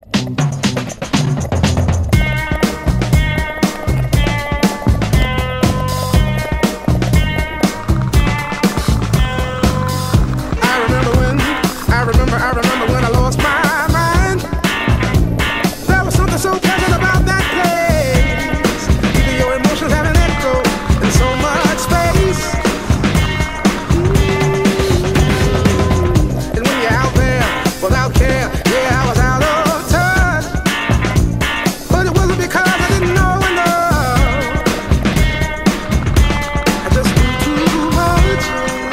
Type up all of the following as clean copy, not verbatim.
I remember when I lost my mind. There was something so pleasant about that place. Even your emotions have an echo in so much space. And when you're out there without care, yeah, I was out of touch. But it wasn't because I didn't know enough. I just knew too much.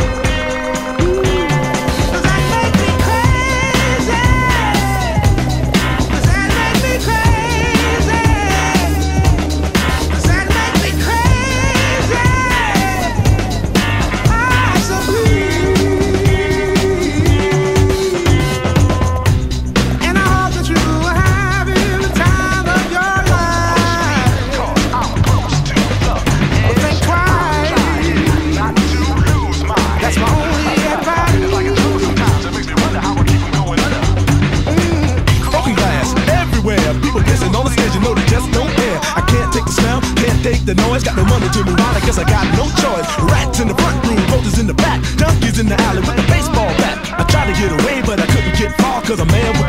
Take the noise, got no money to move on, I guess I got no choice. Rats in the front room, roaches in the back, donkeys in the alley with the baseball bat. I tried to get away, but I couldn't get far, cause a man